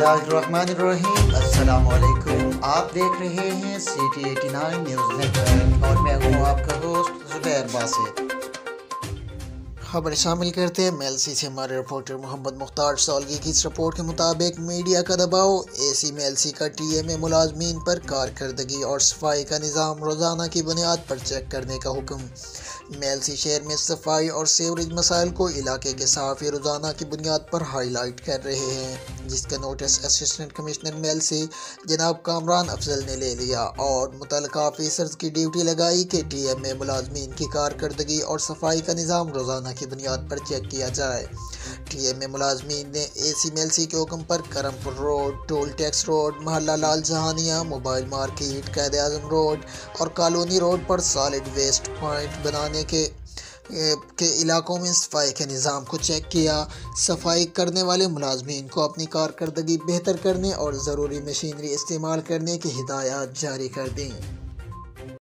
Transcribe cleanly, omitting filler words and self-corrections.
बिस्मिल्लाहिर्रहमानिर्रहीम। अस्सलामुअलैकुम। आप देख रहे हैं CT89 न्यूज़ नेटवर्क और मैं हूँ आपका होस्ट ज़ुबैर बासित। खबर शामिल करते हैं MLC से हमारे रिपोर्टर मोहम्मद मुख्तार सालगी की इस रिपोर्ट के मुताबिक मीडिया का दबाव, AC MLC का TMA मुलाजमीन पर कारकर्दगी और सफाई का निज़ाम रोज़ाना की बुनियाद पर चेक करने का हुक्म। MLC शहर में सफाई और सीवरेज मसाइल को इलाके के सहाफ़ी रोज़ाना की बुनियाद पर हाईलाइट कर रहे हैं, जिसका नोटिस असिस्टेंट कमिश्नर MLC जनाब कामरान अफजल ने ले लिया और मुतल्लिका ऑफिसर्स की ड्यूटी लगाई कि TMA मुलाजमीन की कारकर्दगी और सफाई का निज़ाम रोज़ाना की बुनियाद पर चेक किया जाए। TMA मुलाजमीन ने AC MLC के हुक्म पर Karampur road, toll tax road, मोहल्ला Lal Jahania, mobile market, Quaid Azam road और कॉलोनी रोड पर सॉलिड वेस्ट पॉइंट बनाने के इलाकों में सफाई के निज़ाम को चेक किया। सफाई करने वाले मुलाजमीन को अपनी कारकर्दगी बेहतर करने और ज़रूरी मशीनरी इस्तेमाल करने की हिदायत जारी कर दी।